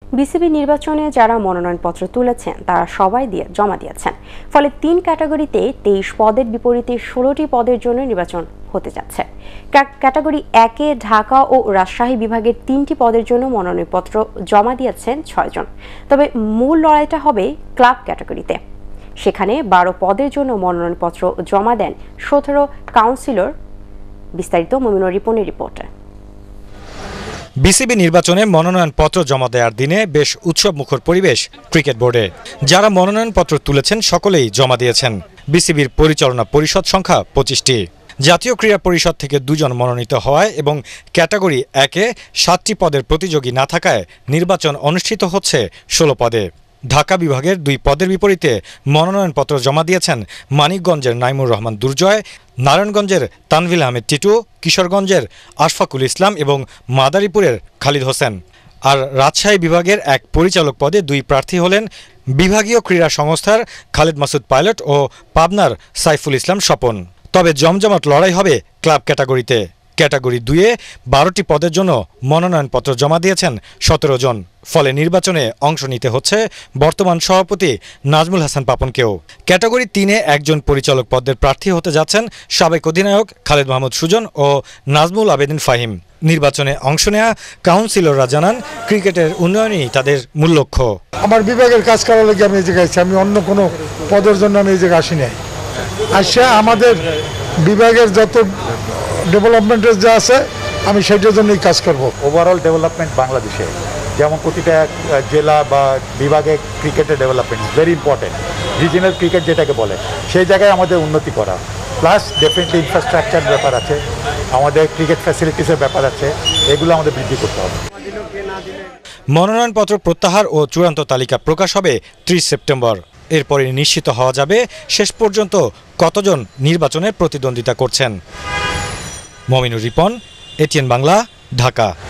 BCB নির্বাচনে যারা মনোনয়নপত্র তুলেছেন তারা সবাই জমা দিয়েছেন। ফলে ৩ ক্যাটাগরিতে ২৩ পদের বিপরীতে ১৬টি পদের জন্য নির্বাচন হতে যাচ্ছে। ক্যাটাগরি ১-এ ঢাকা ও রাজশাহী বিভাগের ৩টি পদের জন্য মনোনয়নপত্র জমা দিয়েছেন ৬ জন। তবে মূল লড়াইটা হবে ক্লাব ক্যাটাগরিতে। সেখানে ১২ পদের জন্য মনোনয়নপত্র জমা দেন ১৭ কাউন্সিলর। বিস্তারিত মমিনুর রিপনের রিপোর্টে। বিসিবি নির্বাচনে মনোনয়নপত্র জমা দেওয়ার দিনে বেশ উৎসবমুখর পরিবেশ ক্রিকেট বোর্ডে। যারা মনোনয়নপত্র তুলেছেন সকলেই জমা দিয়েছেন। বিসিবির পরিচালনা পরিষদ সংখ্যা ২৫টি। জাতীয় ক্রীড়া পরিষদ থেকে ২ জন মনোনীত হওয়ায় এবং ক্যাটাগরি ১-এ ৭টি পদের প্রতিযোগী না থাকায় নির্বাচন অনুষ্ঠিত হচ্ছে ১৬ পদে। ঢাকা বিভাগের ২ পদের বিপরীতে মনোনয়নপত্র জমা দিয়েছেন মানিকগঞ্জের নাইমুর রহমান দুর্জয়, নারায়ণগঞ্জের তানভিল আহমেদ টিটু, কিশোরগঞ্জের আশফাকুল ইসলাম এবং মাদারীপুরের খালিদ হোসেন। আর রাজশাহী বিভাগের ১ পরিচালক পদে ২ প্রার্থী হলেন বিভাগীয় ক্রীড়া সংস্থার খালেদ মাসুদ পাইলট ও পাবনার সাইফুল ইসলাম স্বপন। তবে জমজমাট লড়াই হবে ক্লাব ক্যাটাগরিতে। ক্যাটাগরি ২-এ ১২টি পদের জন্য মনোনয়নপত্র জমা দিয়েছেন ১৭ জন। ফলে নির্বাচনে অংশ নিতে হচ্ছে বর্তমান সভাপতি নাজমুল হাসান পাপনকেও। ক্যাটাগরি ৩-এ ১ জন পরিচালক পদের প্রার্থী হতে যাচ্ছেন সাবেক অধিনায়ক খালেদ মাহমুদ সুজন ও নাজমুল আবেদিন ফাহিম। নির্বাচনে অংশ নেওয়া কাউন্সিলররা জানান ক্রিকেটের উন্নয়নই তাদের মূল লক্ষ্য। আমার বিভাগের কাজ করার লাগে আমি এই জায়গায় আছি, আমি অন্য কোনো পদের জন্য আমি এই জায়গায় আসি নাই। আসে আমাদের বিভাগের যত ডেভেলপমেন্টের যা আছে আমি সেটার জন্যই কাজ করব। ওভারঅল ডেভেলপমেন্ট বাংলাদেশে যেমন প্রতিটা জেলা বা বিভাগে ক্রিকেটের development very important. Regional cricket যেটাকে বলে সেই জায়গায় আমাদের উন্নতি করা, প্লাস ডেফিনেটলি ইনফ্রাস্ট্রাকচার ব্যাপার আছে, আমাদের ক্রিকেট ফ্যাসিলিটিসের ব্যাপার আছে, এগুলো আমাদের বৃদ্ধি করতে হবে। মনোনয়নপত্র প্রত্যাহার ও চূড়ান্ত তালিকা প্রকাশ হবে ৩০ সেপ্টেম্বর। এরপরে নিশ্চিত হওয়া যাবে শেষ পর্যন্ত কতজন নির্বাচনে প্রতিদ্বন্দ্বিতা করছেন। মমিনুর রিপন, এটিএন বাংলা, ঢাকা।